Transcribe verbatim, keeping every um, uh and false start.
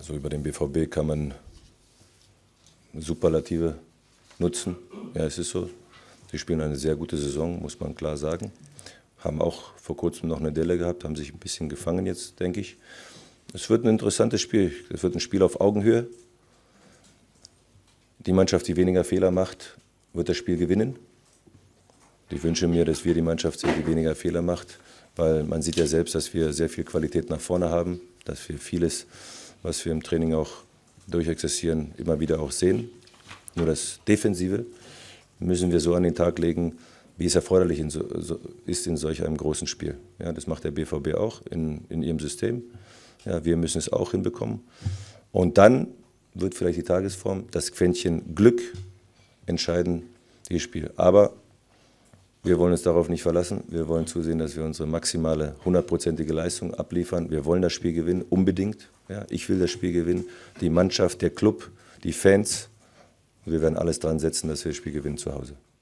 Also über den B V B kann man Superlative nutzen. Ja, es ist so. Sie spielen eine sehr gute Saison, muss man klar sagen. Haben auch vor kurzem noch eine Delle gehabt, haben sich ein bisschen gefangen jetzt, denke ich. Es wird ein interessantes Spiel. Es wird ein Spiel auf Augenhöhe. Die Mannschaft, die weniger Fehler macht, wird das Spiel gewinnen. Ich wünsche mir, dass wir die Mannschaft sind, die weniger Fehler macht, weil man sieht ja selbst, dass wir sehr viel Qualität nach vorne haben, dass wir vieles, was wir im Training auch durchexerzieren, immer wieder auch sehen. Nur das Defensive müssen wir so an den Tag legen, wie es erforderlich in so, so, ist in solch einem großen Spiel. Ja, das macht der B V B auch in, in ihrem System. Ja, wir müssen es auch hinbekommen. Und dann wird vielleicht die Tagesform, das Quäntchen Glück entscheiden, dieses Spiel. Aber wir wollen uns darauf nicht verlassen. Wir wollen zusehen, dass wir unsere maximale hundertprozentige Leistung abliefern. Wir wollen das Spiel gewinnen, unbedingt. Ja, ich will das Spiel gewinnen. Die Mannschaft, der Club, die Fans. Wir werden alles dran setzen, dass wir das Spiel gewinnen zu Hause.